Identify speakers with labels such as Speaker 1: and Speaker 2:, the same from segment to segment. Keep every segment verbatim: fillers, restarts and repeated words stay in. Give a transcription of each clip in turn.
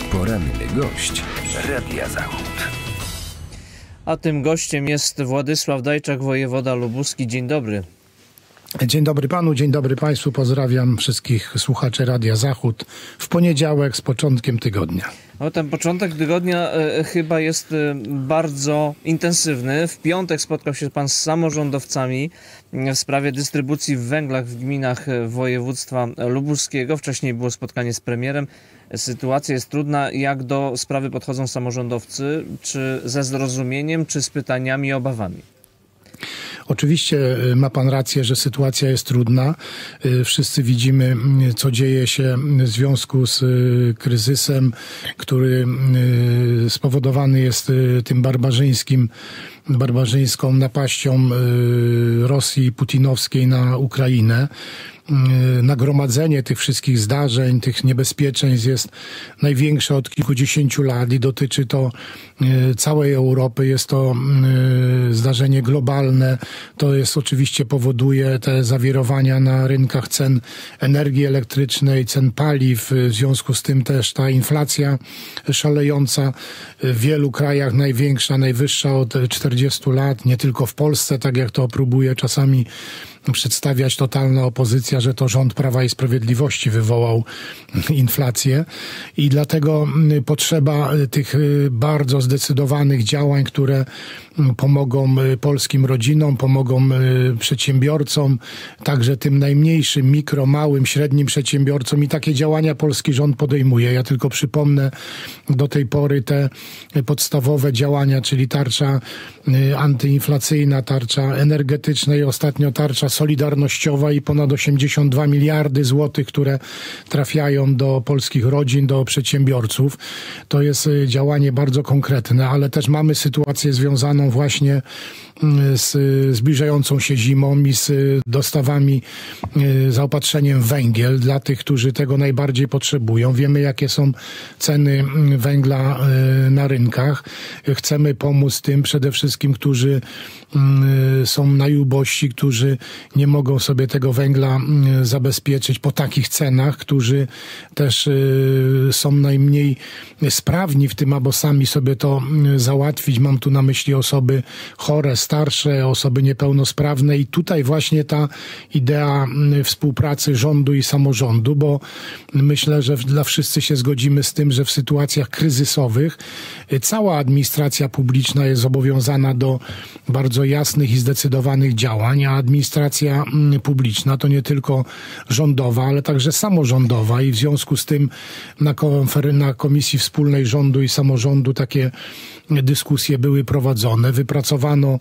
Speaker 1: Poranny gość Radia Zachód.
Speaker 2: A tym gościem jest Władysław Dajczak, wojewoda lubuski. Dzień dobry.
Speaker 3: Dzień dobry panu, dzień dobry państwu. Pozdrawiam wszystkich słuchaczy Radia Zachód w poniedziałek z początkiem tygodnia.
Speaker 2: No, ten początek tygodnia e, chyba jest e, bardzo intensywny. W piątek spotkał się pan z samorządowcami w sprawie dystrybucji w węglach w gminach województwa lubuskiego. Wcześniej było spotkanie z premierem. Sytuacja jest trudna. Jak do sprawy podchodzą samorządowcy? Czy ze zrozumieniem, czy z pytaniami i obawami?
Speaker 3: Oczywiście ma pan rację, że sytuacja jest trudna. Wszyscy widzimy, co dzieje się w związku z kryzysem, który spowodowany jest tym barbarzyńskim, barbarzyńską napaścią Rosji putinowskiej na Ukrainę. Nagromadzenie tych wszystkich zdarzeń, tych niebezpieczeństw jest największe od kilkudziesięciu lat i dotyczy to całej Europy. Jest to zdarzenie globalne. To jest oczywiście powoduje te zawirowania na rynkach cen energii elektrycznej, cen paliw. W związku z tym też ta inflacja szalejąca w wielu krajach największa, najwyższa od czterdziestu lat. Nie tylko w Polsce, tak jak to próbuje czasami przedstawiać totalna opozycja, że to rząd Prawa i Sprawiedliwości wywołał inflację i dlatego potrzeba tych bardzo zdecydowanych działań, które pomogą polskim rodzinom, pomogą przedsiębiorcom, także tym najmniejszym, mikro, małym, średnim przedsiębiorcom i takie działania polski rząd podejmuje. Ja tylko przypomnę do tej pory te podstawowe działania, czyli tarcza antyinflacyjna, tarcza energetyczna i ostatnio tarcza solidarnościowa i ponad osiemdziesiąt dwa miliardy złotych, które trafiają do polskich rodzin, do przedsiębiorców. To jest działanie bardzo konkretne, ale też mamy sytuację związaną właśnie z zbliżającą się zimą i z dostawami, zaopatrzeniem w węgiel dla tych, którzy tego najbardziej potrzebują. Wiemy, jakie są ceny węgla na rynkach. Chcemy pomóc tym przede wszystkim, którzy są najubożsi, którzy nie mogą sobie tego węgla zabezpieczyć po takich cenach, którzy też są najmniej sprawni w tym, aby sami sobie to załatwić. Mam tu na myśli osoby chore, starsze, osoby niepełnosprawne i tutaj właśnie ta idea współpracy rządu i samorządu, bo myślę, że dla wszyscy się zgodzimy z tym, że w sytuacjach kryzysowych cała administracja publiczna jest zobowiązana do bardzo jasnych i zdecydowanych działań, a administracja publiczna to nie tylko rządowa, ale także samorządowa i w związku z tym na, konfer- na Komisji Wspólnej Rządu i Samorządu takie dyskusje były prowadzone. Wypracowano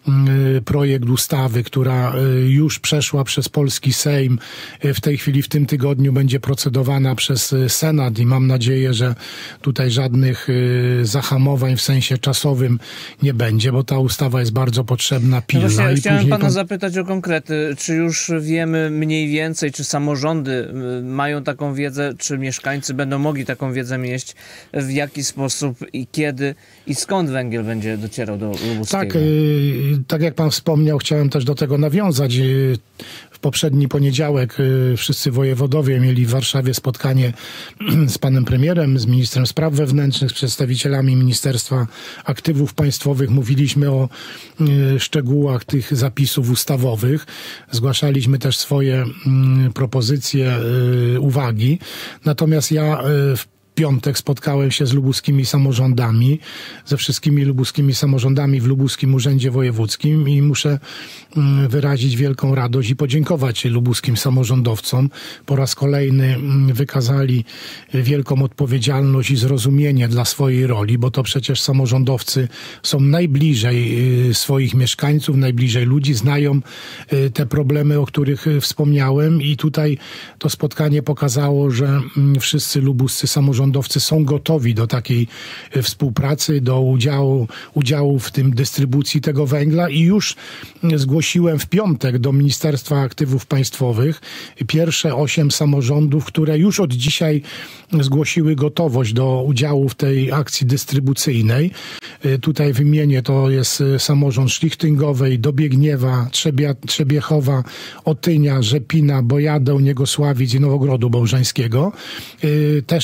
Speaker 3: projekt ustawy, która już przeszła przez polski Sejm. W tej chwili, w tym tygodniu będzie procedowana przez Senat i mam nadzieję, że tutaj żadnych zahamowań w sensie czasowym nie będzie, bo ta ustawa jest bardzo potrzebna, pilna.
Speaker 2: No właśnie,
Speaker 3: i
Speaker 2: chciałem pana
Speaker 3: pan...
Speaker 2: zapytać o konkrety. Czy już wiemy mniej więcej, czy samorządy mają taką wiedzę, czy mieszkańcy będą mogli taką wiedzę mieć, w jaki sposób i kiedy i skąd węgiel będzie docierał do lubuskiego?
Speaker 3: Tak, tak jak pan wspomniał, chciałem też do tego nawiązać. W poprzedni poniedziałek wszyscy wojewodowie mieli w Warszawie spotkanie z panem premierem, z ministrem spraw wewnętrznych, z przedstawicielami Ministerstwa Aktywów Państwowych. Mówiliśmy o szczegółach tych zapisów ustawowych. Zgłaszaliśmy też swoje propozycje, uwagi. Natomiast ja w piątek spotkałem się z lubuskimi samorządami, ze wszystkimi lubuskimi samorządami w Lubuskim Urzędzie Wojewódzkim i muszę wyrazić wielką radość i podziękować lubuskim samorządowcom. Po raz kolejny wykazali wielką odpowiedzialność i zrozumienie dla swojej roli, bo to przecież samorządowcy są najbliżej swoich mieszkańców, najbliżej ludzi, znają te problemy, o których wspomniałem i tutaj to spotkanie pokazało, że wszyscy lubuscy samorządowcy są gotowi do takiej współpracy, do udziału, udziału w tym dystrybucji tego węgla i już zgłosiłem w piątek do Ministerstwa Aktywów Państwowych pierwsze osiem samorządów, które już od dzisiaj zgłosiły gotowość do udziału w tej akcji dystrybucyjnej. Tutaj wymienię, to jest samorząd Szlichtyngowej, Dobiegniewa, Trzebia, Trzebiechowa, Otynia, Rzepina, Bojadeł, Niegosławic i Nowogrodu Bałżańskiego. Też przekazałem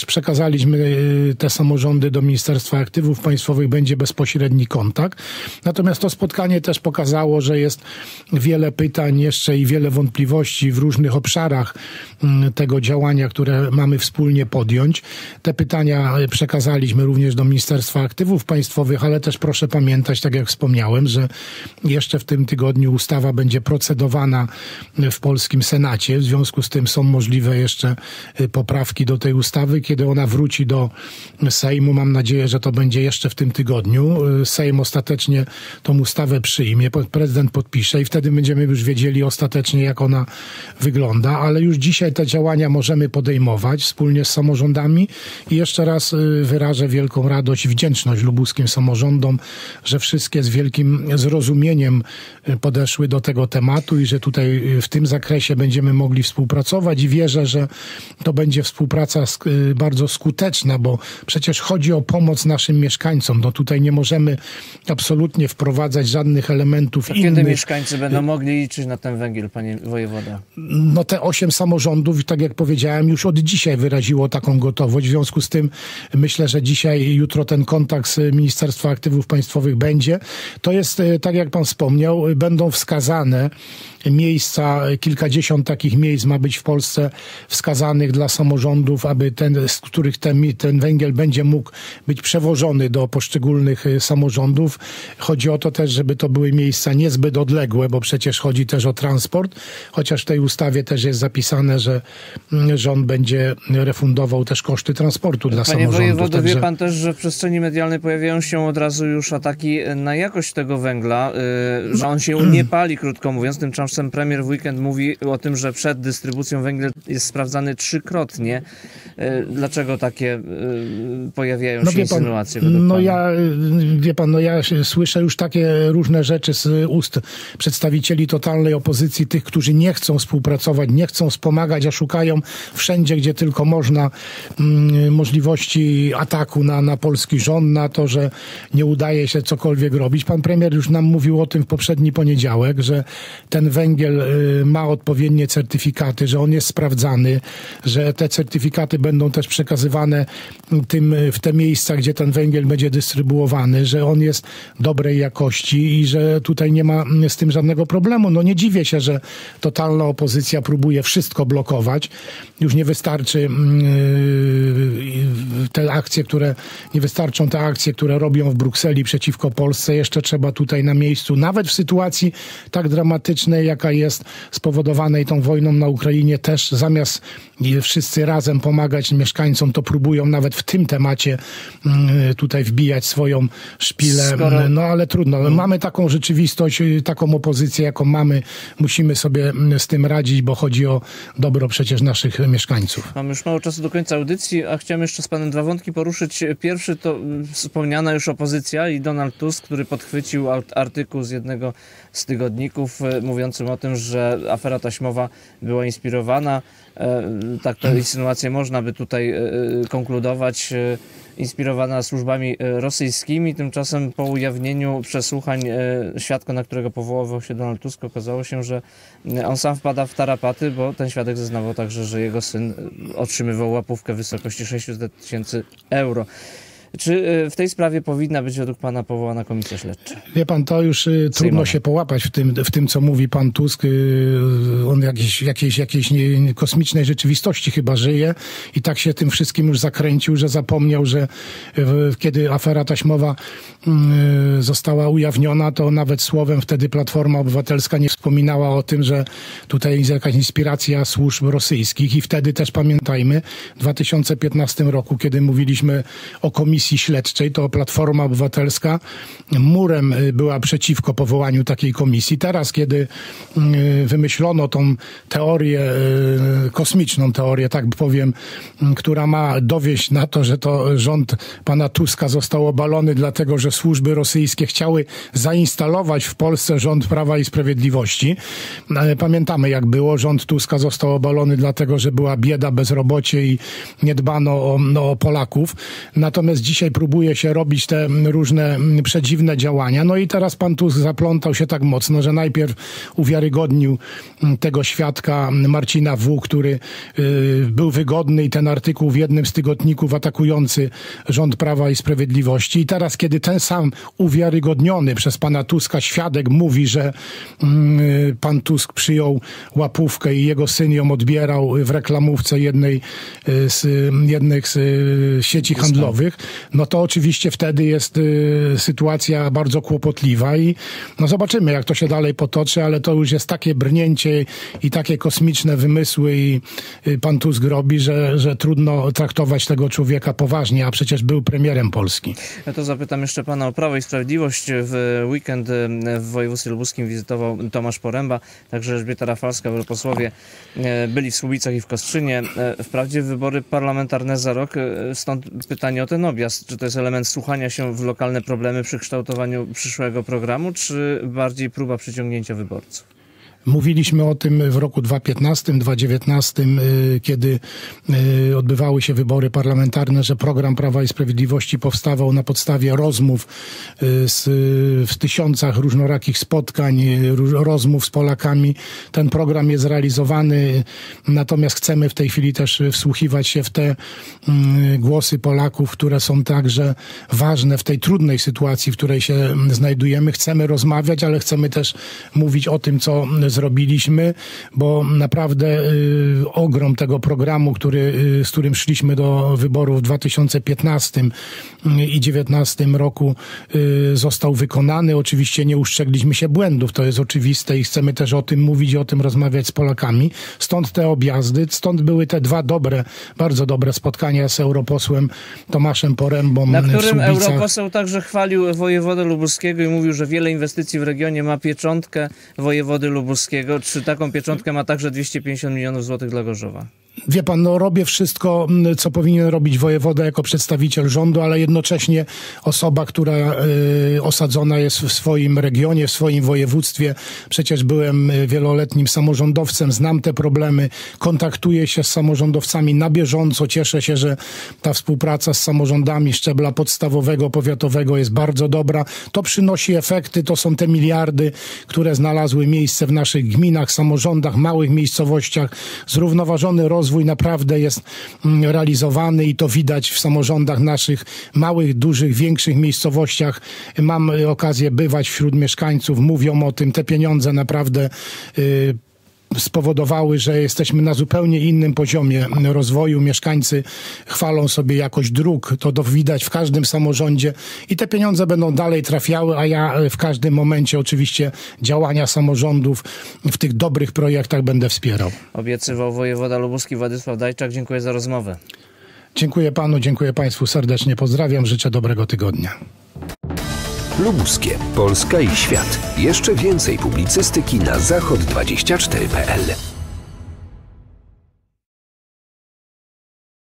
Speaker 3: przekazaliśmy te samorządy do Ministerstwa Aktywów Państwowych, będzie bezpośredni kontakt. Natomiast to spotkanie też pokazało, że jest wiele pytań jeszcze i wiele wątpliwości w różnych obszarach tego działania, które mamy wspólnie podjąć. Te pytania przekazaliśmy również do Ministerstwa Aktywów Państwowych, ale też proszę pamiętać, tak jak wspomniałem, że jeszcze w tym tygodniu ustawa będzie procedowana w polskim Senacie. W związku z tym są możliwe jeszcze poprawki do tej ustawy. Kiedy ona wróci do Sejmu, mam nadzieję, że to będzie jeszcze w tym tygodniu. Sejm ostatecznie tą ustawę przyjmie, prezydent podpisze i wtedy będziemy już wiedzieli ostatecznie, jak ona wygląda, ale już dzisiaj te działania możemy podejmować wspólnie z samorządami i jeszcze raz wyrażę wielką radość i wdzięczność lubuskim samorządom, że wszystkie z wielkim zrozumieniem podeszły do tego tematu i że tutaj w tym zakresie będziemy mogli współpracować i wierzę, że to będzie współpraca bardzo skuteczna, bo przecież chodzi o pomoc naszym mieszkańcom. No tutaj nie możemy absolutnie wprowadzać żadnych elementów innych.
Speaker 2: Kiedy mieszkańcy będą mogli liczyć na ten węgiel, panie wojewoda?
Speaker 3: No te osiem samorządów, tak jak powiedziałem, już od dzisiaj wyraziło taką gotowość. W związku z tym myślę, że dzisiaj, jutro ten kontakt z Ministerstwa Aktywów Państwowych będzie. To jest, tak jak pan wspomniał, będą wskazane miejsca, kilkadziesiąt takich miejsc ma być w Polsce wskazanych dla samorządów, aby ten, z których ten, ten węgiel będzie mógł być przewożony do poszczególnych samorządów. Chodzi o to też, żeby to były miejsca niezbyt odległe, bo przecież chodzi też o transport, chociaż w tej ustawie też jest zapisane, że rząd będzie refundował też koszty transportu dla
Speaker 2: Panie
Speaker 3: samorządów.
Speaker 2: Panie wojewodo,
Speaker 3: Także...
Speaker 2: wie pan też, że w przestrzeni medialnej pojawiają się od razu już ataki na jakość tego węgla, yy, że on się nie pali, krótko mówiąc. Tymczasem premier w weekend mówi o tym, że przed dystrybucją węgiel jest sprawdzany trzykrotnie. Dlaczego takie pojawiają
Speaker 3: no
Speaker 2: się
Speaker 3: pan,
Speaker 2: insynuacje według
Speaker 3: No
Speaker 2: pana?
Speaker 3: ja, wie pan, no ja słyszę już takie różne rzeczy z ust przedstawicieli totalnej opozycji, tych, którzy nie chcą współpracować, nie chcą wspomagać, a szukają wszędzie, gdzie tylko można mm, możliwości ataku na, na polski rząd, na to, że nie udaje się cokolwiek robić. Pan premier już nam mówił o tym w poprzedni poniedziałek, że ten węgiel ma odpowiednie certyfikaty, że on jest sprawdzany, że te certyfikaty będą też przekazywane tym, w te miejsca, gdzie ten węgiel będzie dystrybuowany, że on jest dobrej jakości i że tutaj nie ma z tym żadnego problemu. No nie dziwię się, że totalna opozycja próbuje wszystko blokować. Już nie wystarczy te akcje, które, nie wystarczą te akcje, które robią w Brukseli przeciwko Polsce. Jeszcze trzeba tutaj na miejscu, nawet w sytuacji tak dramatycznej, jaka jest spowodowanej tą wojną na Ukrainie, też zamiast wszyscy razem pomagać mieszkańcom, to próbują nawet w tym temacie tutaj wbijać swoją szpilę. Skoro... No ale trudno. Mamy taką rzeczywistość, taką opozycję, jaką mamy. Musimy sobie z tym radzić, bo chodzi o dobro przecież naszych mieszkańców.
Speaker 2: Mamy już mało czasu do końca audycji, a chciałem jeszcze z panem dwa wątki poruszyć. Pierwszy to wspomniana już opozycja i Donald Tusk, który podchwycił artykuł z jednego z tygodników mówiącym o tym, że afera taśmowa była inspirowana. Tak tę insynuację można by tutaj konkludować, inspirowana służbami rosyjskimi. Tymczasem po ujawnieniu przesłuchań świadka, na którego powoływał się Donald Tusk, okazało się, że on sam wpada w tarapaty, bo ten świadek zeznawał także, że jego syn otrzymywał łapówkę w wysokości sześćset tysięcy euro. Czy w tej sprawie powinna być według pana powołana komisja śledcza?
Speaker 3: Wie pan, to już y, trudno się połapać w tym, w tym, co mówi pan Tusk. Y, on jakiejś, jakiejś, jakiejś nie, kosmicznej rzeczywistości chyba żyje i tak się tym wszystkim już zakręcił, że zapomniał, że y, kiedy afera taśmowa y, została ujawniona, to nawet słowem wtedy Platforma Obywatelska nie wspominała o tym, że tutaj jest jakaś inspiracja służb rosyjskich i wtedy też pamiętajmy, w dwa tysiące piętnastym roku, kiedy mówiliśmy o komisji śledczej, to Platforma Obywatelska murem była przeciwko powołaniu takiej komisji. Teraz, kiedy wymyślono tą teorię, kosmiczną teorię, tak powiem, która ma dowieść na to, że to rząd pana Tuska został obalony dlatego, że służby rosyjskie chciały zainstalować w Polsce rząd Prawa i Sprawiedliwości. Pamiętamy, jak było. Rząd Tuska został obalony dlatego, że była bieda, bezrobocie i nie dbano o, no, o Polaków. Natomiast dzisiaj próbuje się robić te różne przedziwne działania. No i teraz pan Tusk zaplątał się tak mocno, że najpierw uwiarygodnił tego świadka Marcina W., który był wygodny i ten artykuł w jednym z tygodników atakujący rząd Prawa i Sprawiedliwości. I teraz, kiedy ten sam uwiarygodniony przez pana Tuska świadek mówi, że pan Tusk przyjął łapówkę i jego syn ją odbierał w reklamówce jednej z, jednych z sieci handlowych, no to oczywiście wtedy jest sytuacja bardzo kłopotliwa i no zobaczymy, jak to się dalej potoczy, ale to już jest takie brnięcie i takie kosmiczne wymysły i pan Tusk robi, że, że trudno traktować tego człowieka poważnie, a przecież był premierem Polski.
Speaker 2: Ja to zapytam jeszcze pana o Prawo i Sprawiedliwość. W weekend w województwie lubuskim wizytował Tomasz Poręba, także Elżbieta Rafalska, posłowie byli w Słubicach i w Kostrzynie. Wprawdzie wybory parlamentarne za rok, stąd pytanie o ten objazd. Czy to jest element słuchania się w lokalne problemy przy kształtowaniu przyszłego programu, czy bardziej próba przyciągnięcia wyborców?
Speaker 3: Mówiliśmy o tym w roku dwa tysiące piętnastym, dwa tysiące dziewiętnastym, kiedy odbywały się wybory parlamentarne, że program Prawa i Sprawiedliwości powstawał na podstawie rozmów z, w tysiącach różnorakich spotkań, rozmów z Polakami. Ten program jest realizowany, natomiast chcemy w tej chwili też wsłuchiwać się w te głosy Polaków, które są także ważne w tej trudnej sytuacji, w której się znajdujemy. Chcemy rozmawiać, ale chcemy też mówić o tym, co zrobiliśmy, bo naprawdę y, ogrom tego programu, który, y, z którym szliśmy do wyborów w dwa tysiące piętnastym i dwa tysiące dziewiętnastym roku y, został wykonany. Oczywiście nie uszczegliśmy się błędów, to jest oczywiste i chcemy też o tym mówić i o tym rozmawiać z Polakami. Stąd te objazdy, stąd były te dwa dobre, bardzo dobre spotkania z europosłem Tomaszem Porębą w Słubicach.
Speaker 2: Na którym europoseł także chwalił wojewodę lubuskiego i mówił, że wiele inwestycji w regionie ma pieczątkę wojewody lubuskiego. Czy taką pieczątkę ma także dwieście pięćdziesiąt milionów złotych dla Gorzowa?
Speaker 3: Wie pan, no robię wszystko, co powinien robić wojewoda jako przedstawiciel rządu, ale jednocześnie osoba, która y, osadzona jest w swoim regionie, w swoim województwie. Przecież byłem wieloletnim samorządowcem, znam te problemy, kontaktuję się z samorządowcami na bieżąco. Cieszę się, że ta współpraca z samorządami szczebla podstawowego, powiatowego jest bardzo dobra. To przynosi efekty, to są te miliardy, które znalazły miejsce w naszych gminach, samorządach, małych miejscowościach. Zrównoważony rozwój Rozwój naprawdę jest realizowany i to widać w samorządach naszych, małych, dużych, większych miejscowościach. Mam okazję bywać wśród mieszkańców, mówią o tym, te pieniądze naprawdę yy, spowodowały, że jesteśmy na zupełnie innym poziomie rozwoju. Mieszkańcy chwalą sobie jakość dróg, to, to widać w każdym samorządzie i te pieniądze będą dalej trafiały, a ja w każdym momencie oczywiście działania samorządów w tych dobrych projektach będę wspierał.
Speaker 2: Obiecywał wojewoda lubuski Władysław Dajczak. Dziękuję za rozmowę.
Speaker 3: Dziękuję panu, dziękuję państwu serdecznie. Pozdrawiam, życzę dobrego tygodnia.
Speaker 1: Lubuskie, Polska i świat. Jeszcze więcej publicystyki na zachod dwadzieścia cztery kropka p l.